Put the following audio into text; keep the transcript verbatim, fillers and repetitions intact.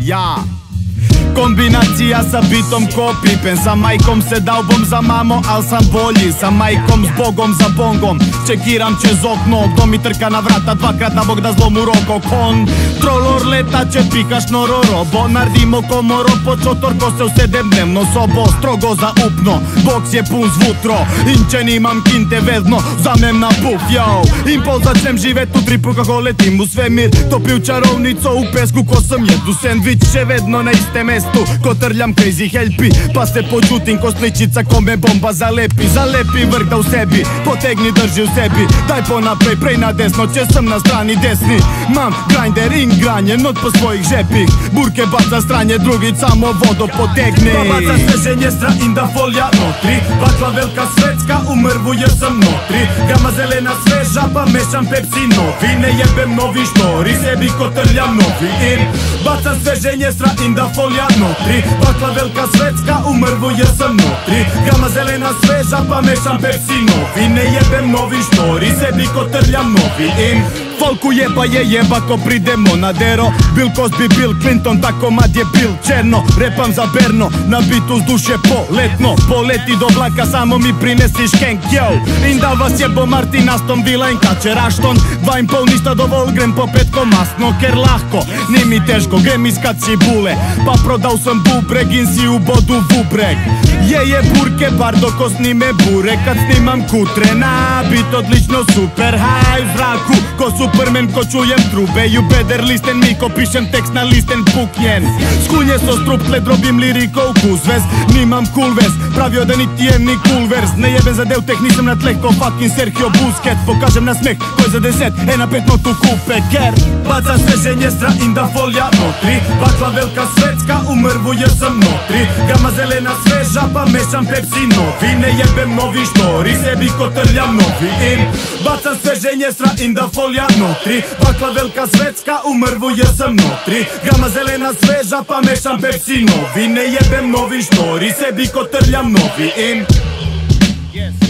ja. Kombinacija sa bitom ko Pippen. Sa majkom se dao bom za mamo, al sam bolji. Sa majkom s bogom za bongom čekiram čez okno. Kdo mi trka na vrata dvakrat da bog da zlom u roko. Kontrolor letače pikaš noro robo. Nardimo komoro po čotor ko se usedem dnevno sobo. Strogo za upno, boks je pun zvutro. Inčen imam kinte vedno, zamem na buf, yo. Impol začnem živet u tripu kako letim u svemir. Topiju čarovnico u pesku ko sam jedu sandvič. Še vedno na iste mesto ko trljam crazy helpi, pa se počutim ko sličica kome bomba zalepi. Zalepi vrh da u sebi, potegni drži u sebi. Daj ponaprej, prej na desno, če sam na strani desni. Mam grinder in granje, not po svojih žepih. Burke baca stranje, drugi samo vodo potegni. Pa baca sveženje stra inda folja notri. Bakla velika svetska, u mrvu jer sam notri. Gama zelena sveža, pa mešam Pepsi novi. Ne jebem novi štori, sebi ko trljam novi in. Baca sveženje stra inda folja notri. Bakla velika svetska, u mrvu jer sam notri. Gama zelena sveža, pa mešam Pepsi novi. Ne jebem novi štori, sebi ko trljam novi in. Folku jeba je jeba ko pridemo na dero. Bill Cosby, Bill Clinton, tako mad je Bill černo. Repam za Berno, na bitu s duše poletno. Poleti do vlaka, samo mi prinesi škenk, yo. Inda vas jebo Martin, Aston Villa in kačer Ashton. Dva im pol ništa dovol, grem po petko masno. Ker lahko, ni mi teško, grem iskat si bule. Pa prodao sam bubreg, in si u bodu vubreg. Je je burke, bar doko snime bure. Kad snimam kutre, na bit odlično super. Haj u zraku, ko Superman, ko čujem trube. You better listen mi, ko pišem tekst na listen puknjen. Skunje so strup, tle drobim liriko u kuzvez. Nimam cool vez, pravio da niti je ni cool vers. Ne jebem za Deutek, nisam na tleh ko fucking Sergio Busquets. Pokažem na smeh, ko je za deset, e na pet notu kupe ker. Baca sveženje stra inda folja notri. Bakla velika svetska, u mrvu jer sam notri. Gama zelena sveža, pa mešam Pepsi novi. Ne jebem novi štori, sebi ko trljam novi in. Baca sveženje stra inda folja notri. Bakla velika svetska, u mrvu jer sam notri. Gama zelena sveža, pa mešam Pepsi novi. Ne jebem novi štori, sebi ko trljam novi in.